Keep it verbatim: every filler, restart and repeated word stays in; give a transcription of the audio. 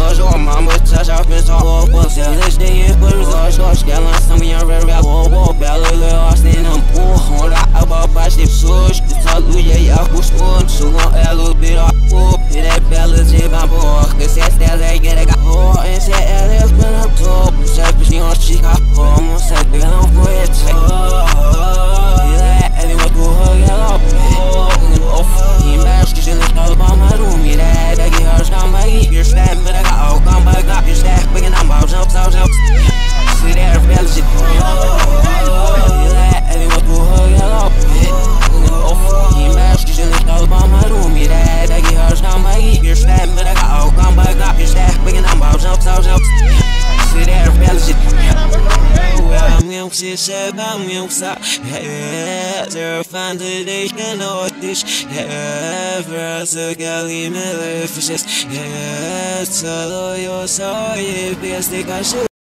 Cause your mama touch off his whole book. Sell this day in put results. Short scale on some of your red rap. Whoa, whoa, belly, lost in them. Poor, hold out about plastic sush. The top, yeah, yeah, who's spoon. So long, a little bit of poop. Hit that belly, zip, I'm poor. Cause that's that they get a got and say, L F, but I'm top. Say, but she on she got home. Say, they don't go ahead. Yeah, everyone go hug it up. He mashed in the snow, but my room, he that. I get her, come back, you're stabbing, but I got all come back up. You're stabbing, but I'm out, jump, jump, jump. See that, belly, yeah, everyone go hug it up. He mashed in the snow, but my room, he that. I get her, come back, you're stabbing, but I got all come back up. You're stabbing, but I'm out, jump, jump, jump. See that, belly, I'm going to say, I'm going to say, yeah, they're fine today, you know this, yeah, first, I got me, my life is just, yeah, so you're sorry, best, I should.